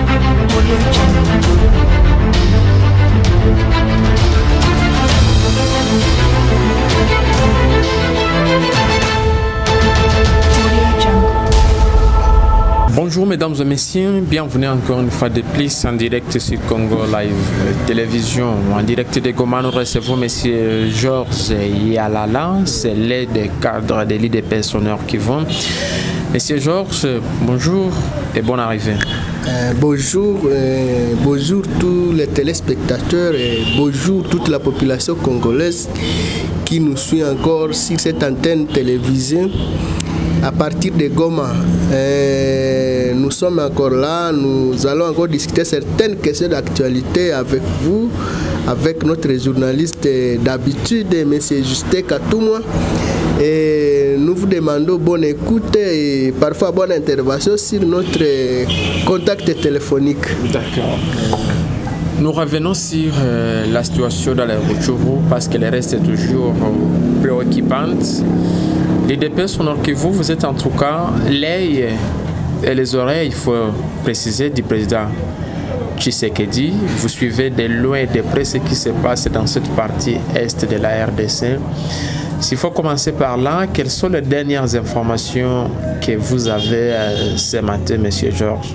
Bonjour mesdames et messieurs, bienvenue encore une fois de plus en direct sur Congo Live Télévision. En direct de Goma, nous recevons monsieur Georges Yalala, c'est l'aide des cadres de l'IDP Sonneur qui vont. Monsieur Georges, bonjour et bonne arrivée. Bonjour tous les téléspectateurs et bonjour toute la population congolaise qui nous suit encore sur cette antenne télévisée. À partir de Goma, nous sommes encore là, nous allons encore discuter certaines questions d'actualité avec vous, avec notre journaliste d'habitude, M. Justin Katouma. Et nous vous demandons bonne écoute et parfois bonne intervention sur notre contact téléphonique. D'accord. Nous revenons sur la situation dans les Rutshuru parce qu'elle reste toujours préoccupante. L'IDP Sonneur Kivu, vous êtes en tout cas l'œil et les oreilles, il faut préciser, du président Tshisekedi. Vous suivez de loin et de près ce qui se passe dans cette partie est de la RDC. S'il faut commencer par là, quelles sont les dernières informations que vous avez ce matin, Monsieur Georges?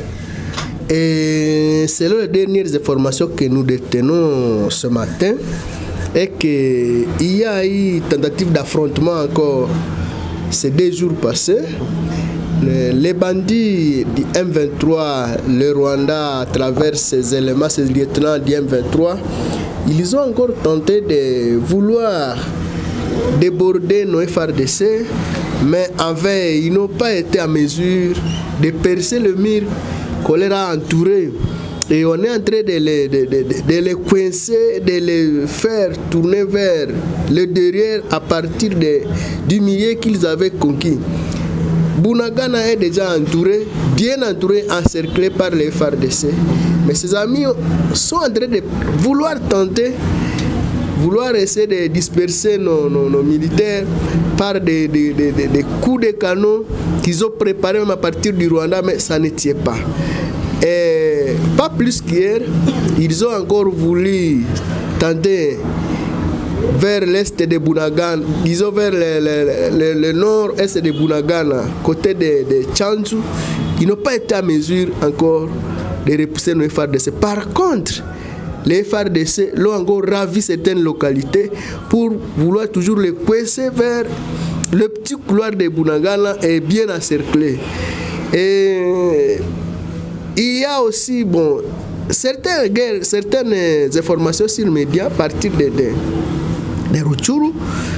Et selon les dernières informations que nous détenons ce matin, et qu'il y a eu tentative d'affrontement encore ces 2 jours passés. Les bandits du M23, le Rwanda, à travers ces éléments, ces lieutenants du M23, ils ont encore tenté de vouloir déborder nos FARDC, mais ils n'ont pas été à mesure de percer le mur qu'on leur a entouré. Et on est en train de les coincer, de les faire tourner vers le derrière à partir du milieu qu'ils avaient conquis. Bunagana est déjà entouré, bien entouré, encerclé par les FARDC. Mais ses amis sont en train de vouloir essayer de disperser nos militaires par des coups de canon qu'ils ont préparés même à partir du Rwanda, mais ça ne tient pas. Et pas plus qu'hier, ils ont encore voulu tenter vers l'est de Bunagana, ils ont vers le nord-est de Bunagana, côté de Tchanzu. Ils n'ont pas été à mesure encore de repousser nos FARDC. Par contre, les FARDC l'ont encore ravi certaines localités pour vouloir toujours les coincer vers le petit couloir de Bunagana et bien encerclé. Et il y a aussi certaines informations sur les médias à partir de Rutshuru,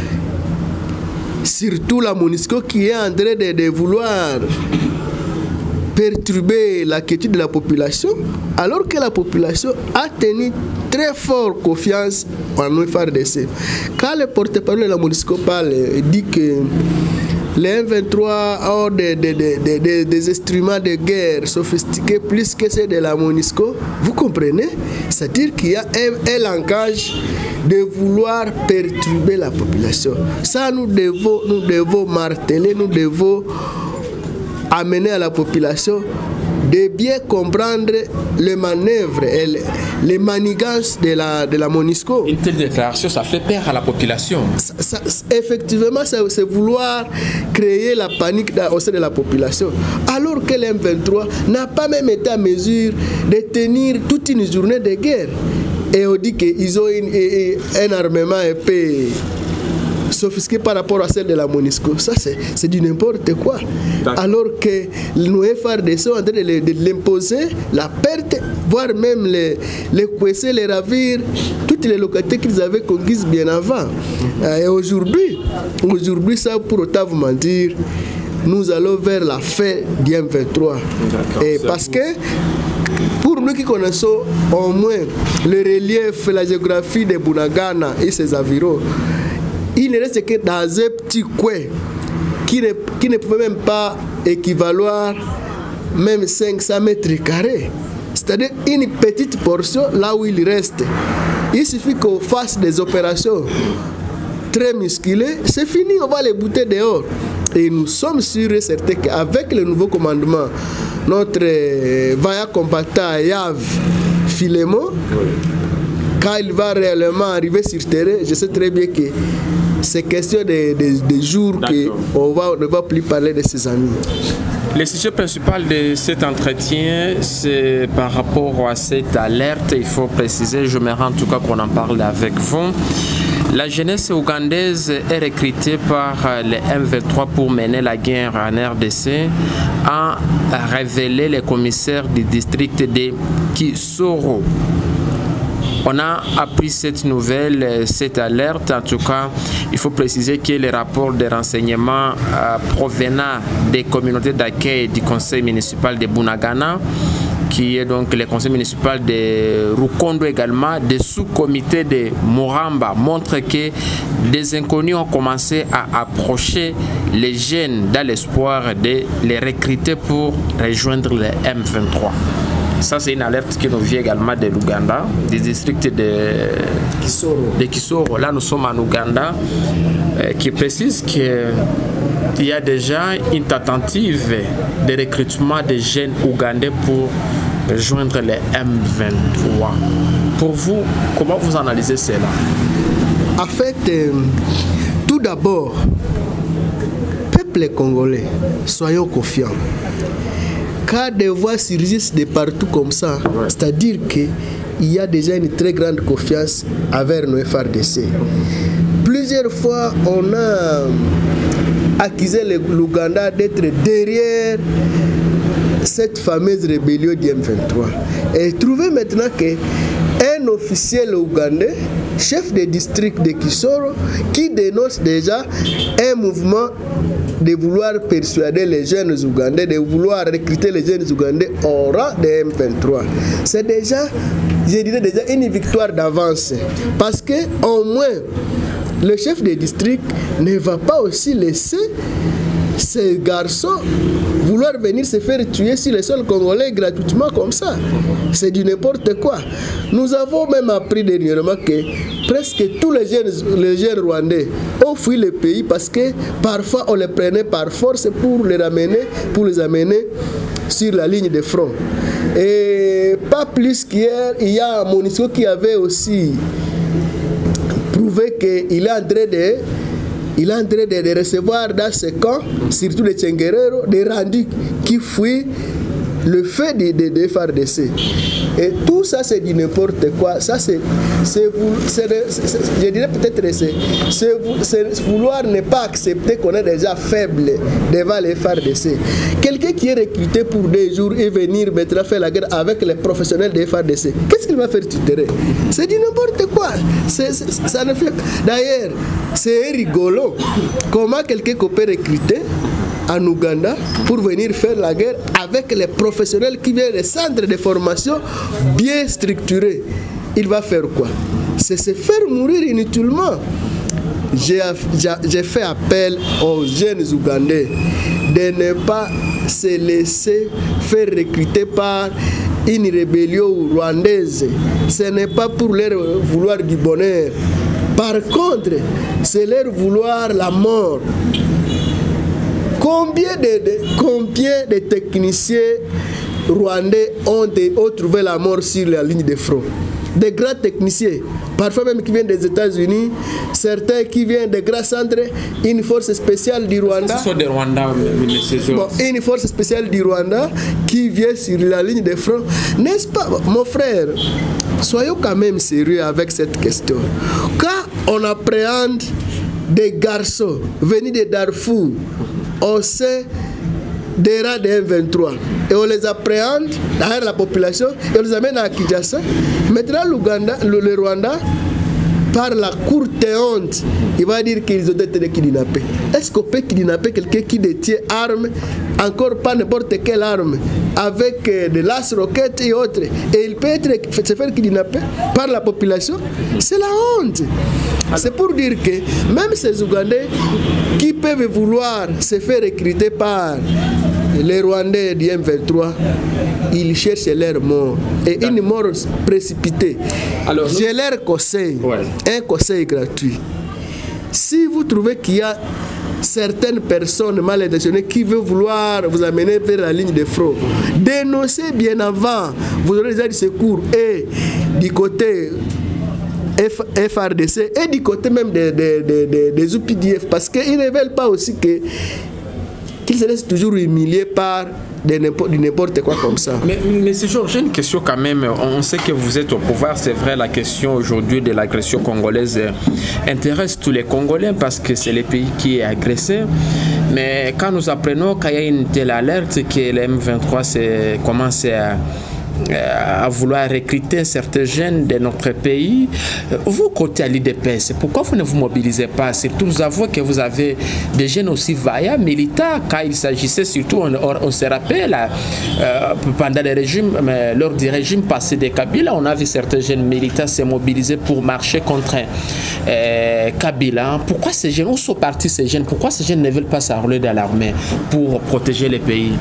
surtout la MONUSCO qui est en train de vouloir perturber la quiétude de la population, alors que la population a tenu très fort confiance en nos FARDC. Quand le porte-parole de la MONUSCO parle, il dit que les M23 ont des instruments de guerre sophistiqués plus que ceux de la MONUSCO. Vous comprenez? C'est-à-dire qu'il y a un langage de vouloir perturber la population. Ça, nous devons marteler, nous devons amener à la population de bien comprendre les manœuvres et les manigances de la MONUSCO. Une telle déclaration, ça fait peur à la population. Effectivement, c'est vouloir créer la panique au sein de la population. Alors que l'M23 n'a pas même été à mesure de tenir toute une journée de guerre. Et on dit qu'ils ont un armement épais sophistiqué par rapport à celle de la MONUSCO. Ça, c'est du n'importe quoi. Alors que nos FARDC sont en train de l'imposer, la perte, voire même les coincer, les ravir, toutes les localités qu'ils avaient conquises bien avant. Et aujourd'hui, ça, pour autant vous mentir, nous allons vers la fin du M23. Et parce que, pour nous qui connaissons au moins le relief, la géographie de Bunagana et ses environs, il ne reste que dans un petit coin qui ne pouvait même pas équivaloir même 500 mètres carrés. C'est-à-dire une petite portion là où il reste. Il suffit qu'on fasse des opérations très musclées, c'est fini, on va les bouter dehors. Et nous sommes sûrs et certains qu'avec le nouveau commandement notre vaillant combattant Yav Philémon, quand il va réellement arriver sur le terrain, je sais très bien que c'est question de jours qu'on ne va plus parler de ses amis. Le sujet principal de cet entretien, c'est par rapport à cette alerte. Il faut préciser, je me rends en tout cas qu'on en parle avec vous. La jeunesse ougandaise est recrutée par les M23 pour mener la guerre en RDC, a révélé les commissaires du district de Kisoro. On a appris cette nouvelle, cette alerte. En tout cas, il faut préciser que les rapports de renseignement provenant des communautés d'accueil du conseil municipal de Bunagana, qui est donc le conseil municipal de Rukondo également, des sous-comités de Moramba, montrent que des inconnus ont commencé à approcher les jeunes dans l'espoir de les recruter pour rejoindre les M23. Ça, c'est une alerte qui nous vient également de l'Ouganda, des districts de Kisoro. Là, nous sommes en Ouganda, qui précise qu'il y a déjà une tentative de recrutement des jeunes ougandais pour rejoindre les M23. Pour vous, comment vous analysez cela? En fait, tout d'abord, peuple congolais, soyons confiants. Quand des voix surgissent de partout comme ça, c'est-à-dire qu'il y a déjà une très grande confiance envers nos FARDC. Plusieurs fois, on a accusé l'Ouganda d'être derrière cette fameuse rébellion du M23. Et trouver maintenant qu'un officiel ougandais, chef de district de Kisoro, qui dénonce déjà un mouvement de vouloir persuader les jeunes Ougandais, de vouloir recruter les jeunes Ougandais au rang de M23. C'est déjà, je dirais déjà, une victoire d'avance. Parce que au moins, le chef de district ne va pas aussi laisser ces garçons vouloir venir se faire tuer sur le sol congolais gratuitement comme ça. C'est du n'importe quoi. Nous avons même appris dernièrement que presque tous les jeunes rwandais ont fui le pays parce que parfois on les prenait par force pour les amener sur la ligne de front. Et pas plus qu'hier, il y a Monisco qui avait aussi prouvé qu'il est en train de recevoir dans ce camp, surtout les Tchenguerero, des rendus qui fuient le fait des FARDC. Et tout ça, c'est du n'importe quoi. Ça, je dirais peut-être c'est vouloir ne pas accepter qu'on est déjà faible devant les FARDC. Quelqu'un qui est recruté pour des jours et venir maintenant faire la guerre avec les professionnels des FARDC, qu'est-ce qu'il va faire sur le terrain? C'est du n'importe quoi. Ça ne fait... D'ailleurs, c'est rigolo. Comment quelqu'un peut recruter en Ouganda pour venir faire la guerre avec les professionnels qui viennent des centres de formation bien structurés? Il va faire quoi? C'est se faire mourir inutilement. J'ai fait appel aux jeunes Ougandais de ne pas se laisser faire recruter par une rébellion rwandaise. Ce n'est pas pour leur vouloir du bonheur. Par contre, c'est leur vouloir la mort. Combien de techniciens rwandais ont trouvé la mort sur la ligne de front? Des grands techniciens, parfois même qui viennent des États-Unis, certains qui viennent des grands centres, une force spéciale du Rwanda. Ce sont des Rwandais, une force spéciale du Rwanda qui vient sur la ligne de front. N'est-ce pas, mon frère? Soyons quand même sérieux avec cette question. Quand on appréhende des garçons venus de Darfour, on sait des rangs de M23 et on les appréhende derrière la population et on les amène à Kinshasa. Maintenant le Rwanda, par la courte honte, il va dire qu'ils ont été kidnappés. Est-ce qu'on peut kidnapper quelqu'un qui détient armes, encore pas n'importe quelle arme, avec des lance-roquettes et autres, et il peut se faire kidnapper par la population? C'est la honte. C'est pour dire que même ces Ougandais qui peuvent vouloir se faire recruter par les Rwandais du M23, ils cherchent leur mort. Et une mort précipitée. Alors, j'ai leur conseil, un conseil gratuit. Si vous trouvez qu'il y a certaines personnes mal intentionnées qui veulent vouloir vous amener vers la ligne de front. Dénoncez bien avant. Vous aurez déjà du secours et du côté FRDC et du côté même des UPDF, parce qu'ils ne veulent pas aussi qu'ils se laissent toujours humilier par n'importe quoi comme ça. Mais c'est Georges, j'ai une question quand même. On sait que vous êtes au pouvoir, c'est vrai, la question aujourd'hui de l'agression congolaise intéresse tous les Congolais parce que c'est le pays qui est agressé. Mais quand nous apprenons qu'il y a une telle alerte que le M23 commence à vouloir recruter certains jeunes de notre pays, vous, côté à l'IDPS, pourquoi vous ne vous mobilisez pas? Surtout, nous avons que vous avez des jeunes aussi vaillants, militants, quand il s'agissait surtout, on se rappelle, pendant les régimes, lors du régime passé de Kabila, on a vu certains jeunes militants se mobiliser pour marcher contre Kabila. Pourquoi ces jeunes, où sont partis ces jeunes? Pourquoi ces jeunes ne veulent pas s'enrôler dans l'armée pour protéger le pays?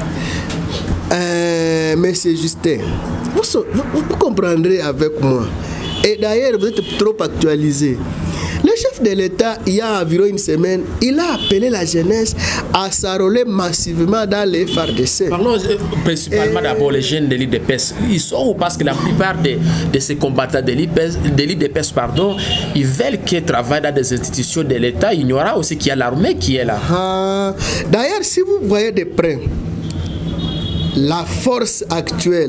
Monsieur Justin, vous comprendrez avec moi. Et d'ailleurs, vous êtes trop actualisé. Le chef de l'État, il y a environ une semaine, il a appelé la jeunesse à s'enrôler massivement dans les FARDC. Parlons principalement d'abord les jeunes de l'IDPS. Ils sont où? Parce que la plupart de ces combattants de l'IDPS, ils veulent qu'ils travaillent dans des institutions de l'État. Il y aura aussi qu'il y a l'armée qui est là. D'ailleurs, si vous voyez de près la force actuelle,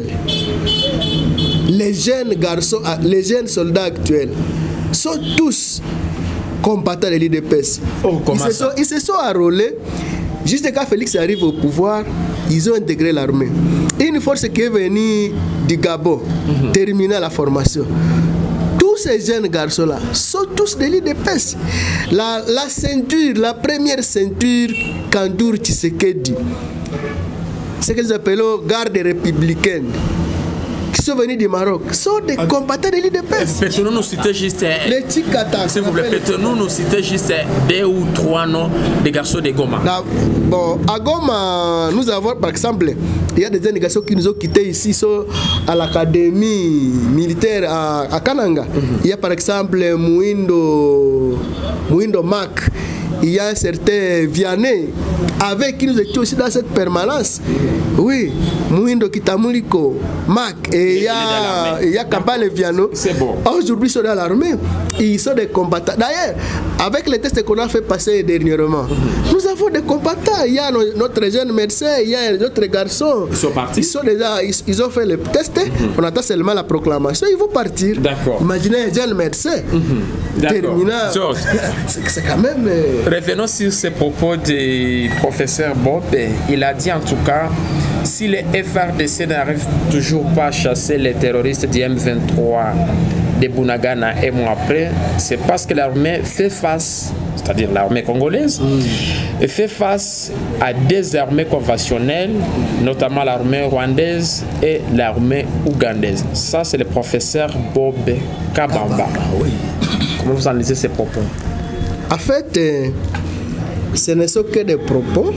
les jeunes garçons, les jeunes soldats actuels sont tous combattants de l'IDPS. Ils se sont enrôlés. Juste quand Félix arrive au pouvoir, ils ont intégré l'armée. Une force qui est venue du Gabon, terminer la formation. Tous ces jeunes garçons-là sont tous de l'IDPS. La ceinture, la première ceinture qu'entoure Tshisekedi, ce qu'ils appellent garde républicaine, qui sont venus du Maroc, sont des combattants de l'IDPS. Peut-être nous citer juste, s'il vous plaît, peut-être nous citer juste 2 ou 3 noms des garçons de Goma. Bon, à Goma, nous avons par exemple, il y a des jeunes garçons qui nous ont quittés ici, sont à l'académie militaire à Kananga. Il y a par exemple Mouindo Mac. Il y a un certain Vianney avec qui nous étions aussi dans cette permanence. Oui, Mouindo Kitamuliko, Mac, et il y a Kampale Viano. C'est bon. Aujourd'hui, ils sont dans l'armée. Ils sont des combattants. D'ailleurs, avec les tests qu'on a fait passer dernièrement, nous avons des combattants. Il y a notre jeune médecin, il y a d'autres garçons. Ils sont partis. Ils ont fait le test. On attend seulement la proclamation. Ils vont partir. D'accord. Imaginez un jeune médecin. Terminal. C'est quand même. Revenons sur ces propos du professeur Bob. Il a dit en tout cas, si les FRDC n'arrivent toujours pas à chasser les terroristes du M23 de Bunagana un mois après, c'est parce que l'armée fait face, c'est-à-dire l'armée congolaise, fait face à des armées conventionnelles, notamment l'armée rwandaise et l'armée ougandaise. Ça, c'est le professeur Bob Kabamba. Oui. Comment vous analysez ces propos? En fait, ce ne sont que des propos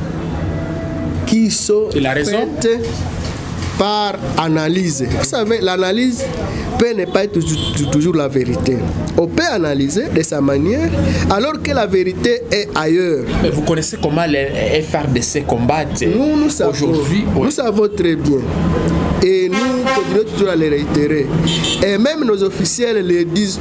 qui sont faits par analyse. Vous savez, l'analyse peut ne pas être toujours la vérité. On peut analyser de sa manière alors que la vérité est ailleurs. Mais vous connaissez comment les FRDC combattent nous savons, aujourd'hui? Nous savons très bien. Et nous continuons toujours à les réitérer. Et même nos officiels le disent,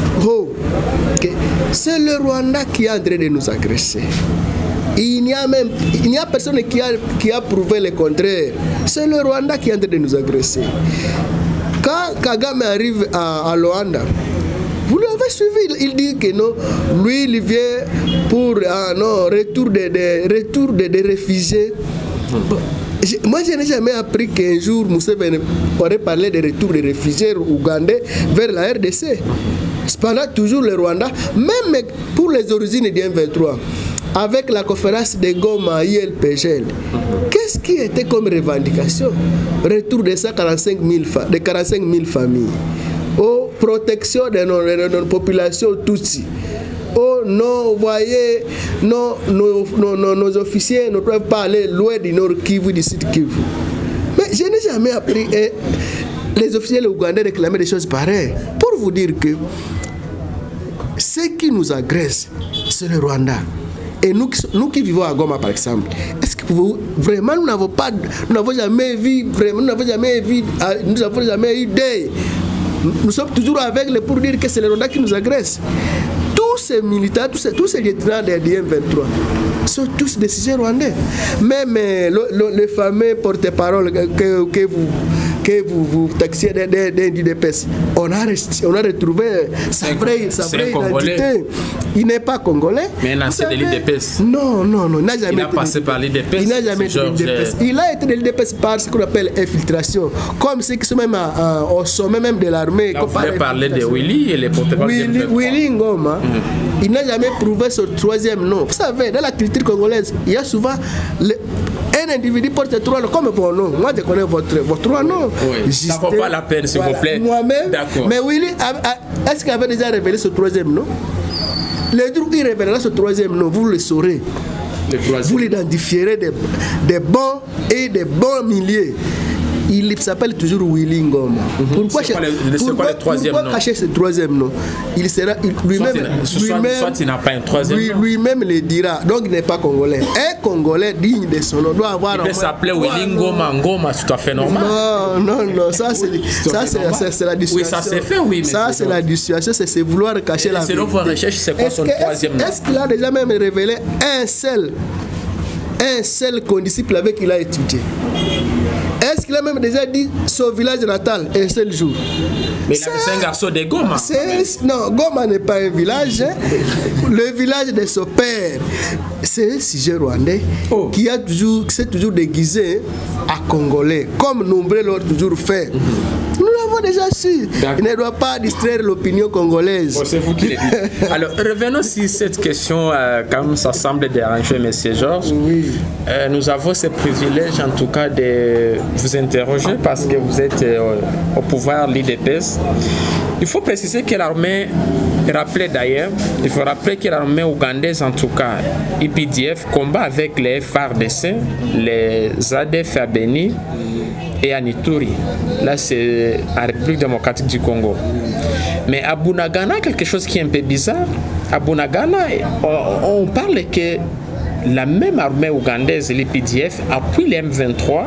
c'est le Rwanda qui est en train de nous agresser. Il n'y a personne qui a prouvé le contraire. C'est le Rwanda qui est en train de nous agresser. Quand Kagame arrive à Luanda, vous l'avez suivi, il dit que non, lui il vient pour retour des réfugiés. Moi, je n'ai jamais appris qu'un jour, Museveni aurait parlé de retour des réfugiés ougandais vers la RDC. Cependant, toujours le Rwanda, même pour les origines du M23, avec la conférence de Goma, ILPGL, qu'est-ce qui était comme revendication? Retour de 45 000 familles. Oh, protection de nos populations Tutsi. Oh non, vous voyez, nos officiers ne peuvent pas aller loin du nord Kivu, du sud Kivu. Mais je n'ai jamais appris les officiels ougandais réclamer des choses pareilles. Pour vous dire que ce qui nous agresse, c'est le Rwanda. Et nous qui vivons à Goma, par exemple, est-ce que vraiment nous n'avons jamais vu, nous n'avons jamais eu d'œil. Nous sommes toujours avec les pour dire que c'est les Rwandais qui nous agressent. Tous ces militaires, tous ces lieutenants des M23 sont tous des citoyens rwandais. Même le fameux porte-parole que vous taxiez d'IDPS, on a retrouvé sa vraie identité. Il n'est pas congolais. Mais il a été de l'IDPS. Non, il n'a jamais été passé par l'IDPS. Il n'a jamais été de l'IDPS. Il a été de l'IDPS par ce qu'on appelle infiltration. Comme ceux qui sont même au sommet même de l'armée. Vous pouvez parler de Willy et les porte-parole de Willy Ngoma. Il n'a jamais prouvé ce troisième nom. Vous savez, dans la culture congolaise, il y a souvent un individu porte trois noms comme vos noms. Moi, je connais votre trois noms. Oui. Ça ne vaut pas la peine, s'il vous plaît. Moi-même. Mais Willy, est-ce qu'il avait déjà révélé ce troisième nom? Le jour où il révélera ce troisième nom, vous le saurez. Vous l'identifierez des bons et des bons milliers. Il s'appelle toujours Willy Ngoma. Pourquoi cacher ce troisième nom? Il sera soit il n'a pas un troisième nom. Lui-même le dira. Donc il n'est pas congolais. Un Congolais digne de son nom doit avoir. Il peut s'appeler Willy Ngoma. Ngoma, c'est tout à fait normal. Non. Ça c'est la dissuasion. Oui, ça s'est fait, oui. Ça c'est la dissuasion, c'est vouloir cacher la vérité. Selon vos recherches, c'est quoi son troisième nom? Est-ce qu'il a déjà même révélé un seul condisciple avec qui il a étudié? Est-ce qu'il a même déjà dit son village natal un seul jour? Mais c'est un garçon de Goma. Non, Goma n'est pas un village. Le village de son père, c'est un sujet rwandais qui s'est toujours déguisé à Congolais, comme nombreux l'ont toujours fait. Nous l'avons déjà su. Il ne doit pas distraire l'opinion congolaise. Bon, c'est vous qui le dites. Alors, revenons sur cette question, comme ça semble déranger M. Georges. Oui. Nous avons ce privilège, en tout cas, de vous interroger parce que vous êtes au pouvoir, l'IDPS. Il faut préciser que l'armée, il faut rappeler que l'armée ougandaise, en tout cas, IPDF, combat avec les FARDC, les ADF à Beni et à Ituri. Là, c'est la République démocratique du Congo. Mais à Bunagana, quelque chose qui est un peu bizarre. À Bunagana, on parle que la même armée ougandaise, l'IPDF, appuie les M23.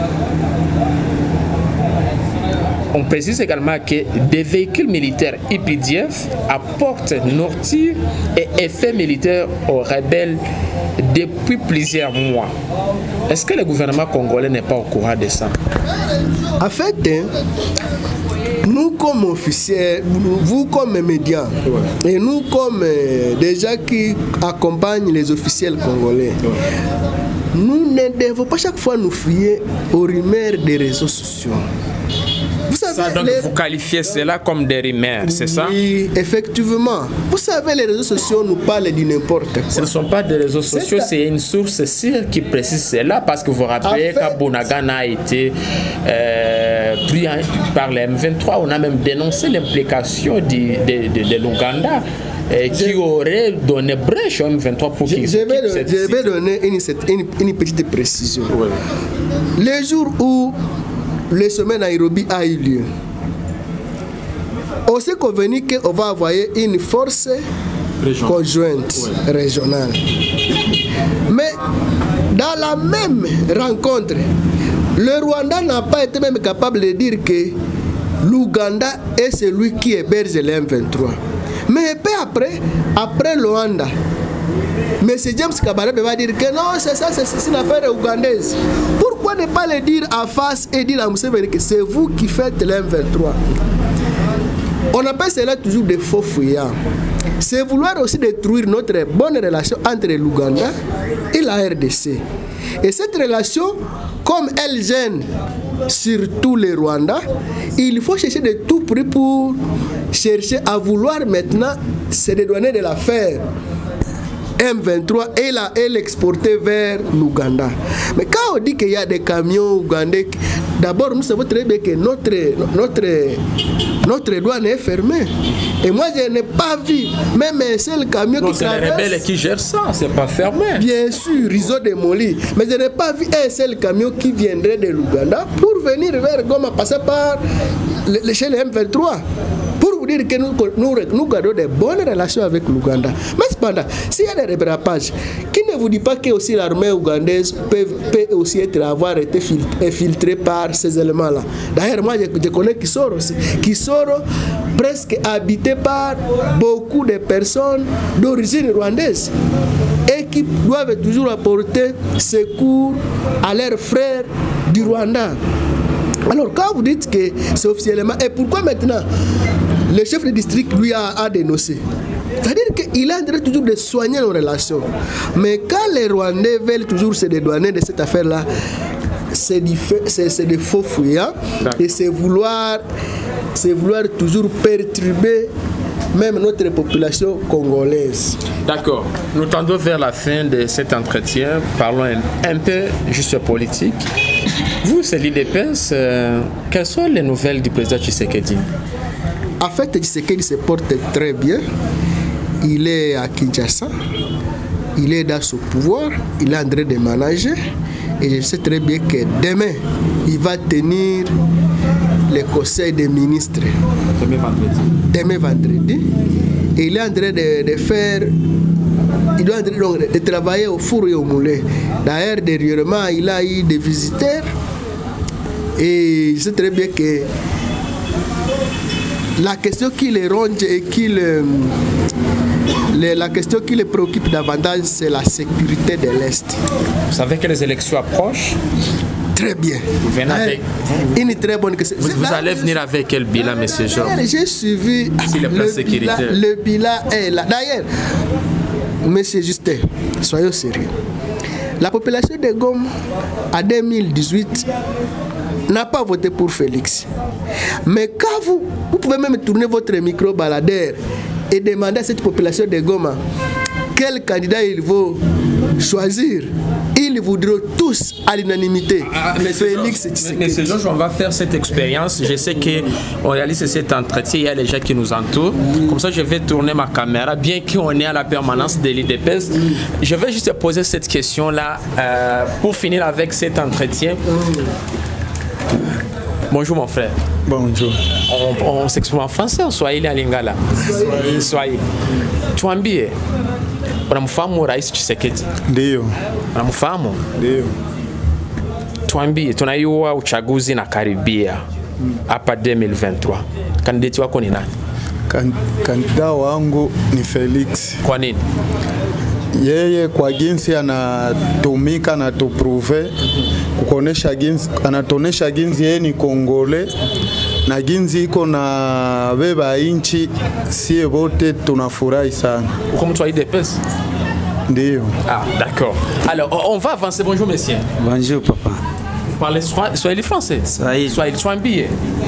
On précise également que des véhicules militaires IPDF apportent nourriture et effets militaires aux rebelles depuis plusieurs mois. Est-ce que le gouvernement congolais n'est pas au courant de ça? En fait, nous comme officiels, vous comme médias, et nous comme des gens qui accompagnent les officiels congolais, nous ne devons pas chaque fois nous fier aux rumeurs des réseaux sociaux. Ça, donc vous qualifiez cela comme des rumeurs, c'est ça? Oui, effectivement. Vous savez, les réseaux sociaux nous parlent de n'importe quoi. Ce ne sont pas des réseaux sociaux, c'est une source sûre qui précise cela, parce que vous rappelez qu'à Bunagana a été pris par les M23. On a même dénoncé l'implication de l'Ouganda qui aurait donné brèche au M23 pour qu'il Je vais donner une petite précision. Oui. Le jour où le sommet Nairobi a eu lieu, on s'est convenu qu'on va envoyer une force conjointe régionale. Mais dans la même rencontre, le Rwanda n'a pas été même capable de dire que l'Ouganda est celui qui héberge les M23. Mais peu après le Rwanda, M. James Kabarebe va dire que non, c'est ça, c'est une affaire ougandaise. Pourquoi ne pas le dire en face et dire à Museveni que c'est vous qui faites l'M23? On appelle cela toujours des faux fuyards. C'est vouloir aussi détruire notre bonne relation entre l'Ouganda et la RDC. Et cette relation, comme elle gêne surtout les Rwandais, il faut chercher de tout prix pour chercher à vouloir maintenant se dédouaner de l'affaire M23 et l'exporter vers l'Ouganda. Mais quand on dit qu'il y a des camions ougandais, d'abord nous savons très bien que notre douane est fermée. Et moi je n'ai pas vu même un seul camion qui traverse. C'est les rebelles qui gèrent ça, c'est pas fermé. Bien sûr, ils ont démoli. Mais je n'ai pas vu un seul camion qui viendrait de l'Ouganda pour venir vers Goma, passer par chez les M23. dire que nous gardons des bonnes relations avec l'Ouganda. Mais cependant, s'il y a des dérapages, qui ne vous dit pas que aussi l'armée ougandaise peut aussi avoir été infiltrée par ces éléments-là. D'ailleurs, moi, je connais Kisoro aussi. Kisoro, presque habité par beaucoup de personnes d'origine rwandaise et qui doivent toujours apporter secours à leurs frères du Rwanda. Alors, quand vous dites que c'est officiellement, et pourquoi maintenant le chef de district lui a dénoncé? C'est-à-dire qu'il est en train toujours de soigner nos relations. Mais quand les Rwandais veulent toujours se dédouaner de cette affaire-là, c'est des faux fuyants et c'est vouloir toujours perturber même notre population congolaise. D'accord. Nous tendons vers la fin de cet entretien. Parlons un peu juste politique. Vous, c'est l'IDPS. Quelles sont les nouvelles du président Tshisekedi? En fait, Tshisekedi se porte très bien. Il est à Kinshasa. Il est dans son pouvoir. Il est en train de manager. Et je sais très bien que demain, il va tenir le conseil des ministres. Demain vendredi. Et il est en train de faire. Il doit donc de travailler au four et au moulin. D'ailleurs, dernièrement, il a eu des visiteurs. Et je sais très bien que la question qui les ronge et la question qui les préoccupe davantage, c'est la sécurité de l'Est. Vous savez que les élections approchent? Très bien. Vous venez avec une très bonne question. Vous allez venir avec quel bilan, monsieur Jean? J'ai suivi le bilan est là. D'ailleurs, monsieur Justin, soyons sérieux. La population de Goma, en 2018, n'a pas voté pour Félix. Mais quand vous pouvez même tourner votre micro-baladeur et demander à cette population de Goma quel candidat il faut choisir, ils voudront tous à l'unanimité Félix Tshisekedi. Monsieur Georges, on va faire cette expérience. Je sais qu'on réalise cet entretien, il y a les gens qui nous entourent. Comme ça, je vais tourner ma caméra, bien qu'on est à la permanence de l'IDPS. Je vais juste poser cette question-là pour finir avec cet entretien. Bonjour mon frère. Bonjour. On s'exprime en français ou Swahili à Lingala? Swahili. Tuambie, unamfahamu Rais Tshisekedi? Ndio. Unamfahamu? Ndio. Tuambie, tunaiua uchaguzi na karibia hapa 2023. Kandidati wako ni nani? Kandida wangu ni Felix. Kwa nini? Yeye kwa jinsi anatumika na tuprove kukonesha jinsi anatonesha jinsi yeye ni Kongole na jinsi iko na beba inchi, sie wote tunafurahi sana. Uko mtu wa IDPS? Ndio. Ah, d'accord. Alors, on va avancer. Bonjour monsieur. Bonjour papa. Vous parlez Swahili français? Swahili. Swahili, tuambie.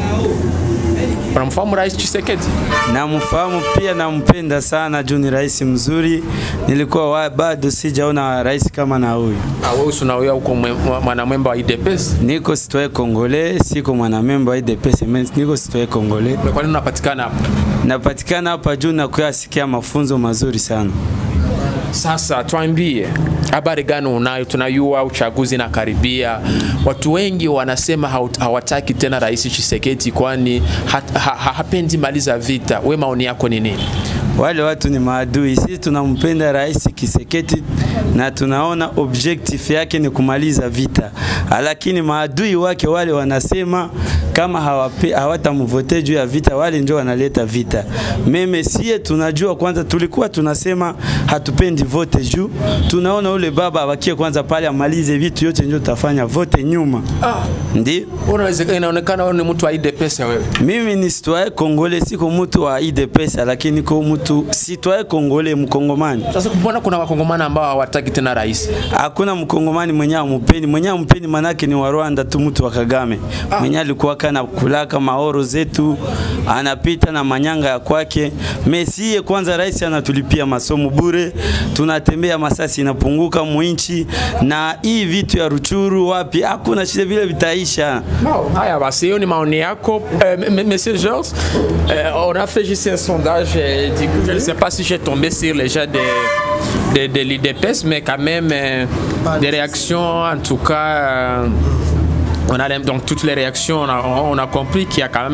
Unamfahamu Rais Tshisekedi? Namfahamu pia, nampenda sana juu ni rais mzuri. Nilikuwa bado sijaona rais kama na huyu. Wewe unaoya uko mwanamemba wa IDPS? Niko sitoe Kongole, siko mwanamemba wa IDPS, niko sitoe Kongole. Kwa nini unapatikana hapa? Napatikana hapa juu na kuyasikia mafunzo mazuri sana. Sasa tuambie, habari gani unayo? Tunayua uchaguzi na karibia. Watu wengi wanasema hawataki tena Rais Tshisekedi kwani hapendi maliza vita. Wewe maoni yako ni nini? Wale watu ni maadui. Sisi tunampenda Rais Tshisekedi na tunaona objective yake ni kumaliza vita. Lakini maadui wake wale wanasema kama hawatamvote juu ya vita, wale ndio wanaleta vita. Meme sie tunajua kwanza, tulikuwa tunasema hatupendi vote juu. Tunaona ule baba abakie kwanza pale amalize vitu yote ndio tutafanya vote nyuma. Ndio. Inaonekana wewe ni mtu wa IDPS wewe. Mimi ni citoyen Kongole, siko mtu wa IDPS, lakini kwa mtu citoyen Kongole, mkongomani. Sasa mbona kuna wakongomani ambao hawataki tena rais? Hakuna mkongomani mwenye ampendi, manake ni wa Rwanda tu, mtu wa Kagame. Mwenye alikuwa kana kulaka maoro zetu, anapita na manyanga ya kwake. Mesie kwanza rais anatulipia masomo bure, tunatembea masasi inapunguka muinchi, na hii vitu ya Ruchuru wapi hakuna shida, vile vitaisha. Haya basi, hiyo ni maoni yako. Monsieur Georges, on a fait juste un sondage, du coup, je ne sais pas si j'ai tombé sur les gens de l'IDPS, mais quand même des réactions en tout cas On a donc toutes les réactions, on a compris qu'il y a quand même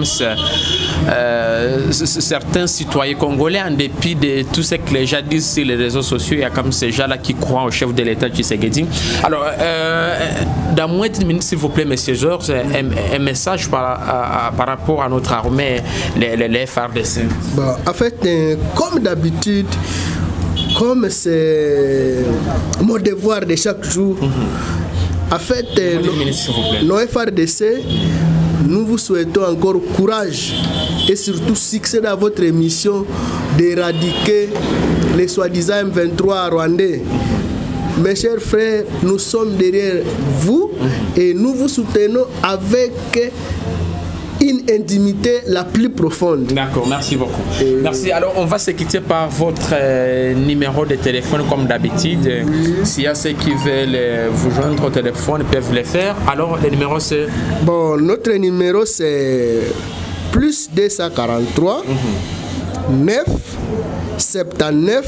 certains citoyens congolais, en dépit de tout ce que les gens disent sur les réseaux sociaux, il y a comme ces gens-là qui croient au chef de l'État Tshisekedi. Alors, dans moins de minutes, s'il vous plaît, M. Georges, un message par rapport à notre armée, les FARDC. Bon, en fait, comme d'habitude, comme c'est mon devoir de chaque jour, en fait, nos FARDC, nous vous souhaitons encore courage et surtout succès dans votre mission d'éradiquer les soi-disant M23 rwandais. Mes chers frères, nous sommes derrière vous et nous vous soutenons avec une intimité la plus profonde. D'accord, merci beaucoup. Merci. Alors, on va se quitter par votre numéro de téléphone comme d'habitude. S'il y a ceux qui veulent vous joindre au téléphone, ils peuvent le faire. Alors, le numéro c'est... Bon, notre numéro c'est plus 243 9 79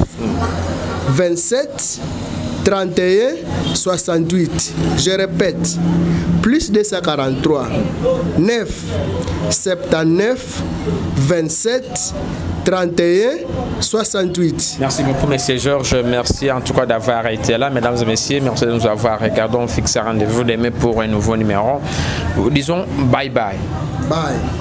27 31 68. Je répète, plus 243 9 79 27 31 68. Merci beaucoup, M. Georges. Merci en tout cas d'avoir été là. Mesdames et messieurs, merci de nous avoir regardé. On fixe un rendez-vous demain pour un nouveau numéro. Disons bye bye. Bye.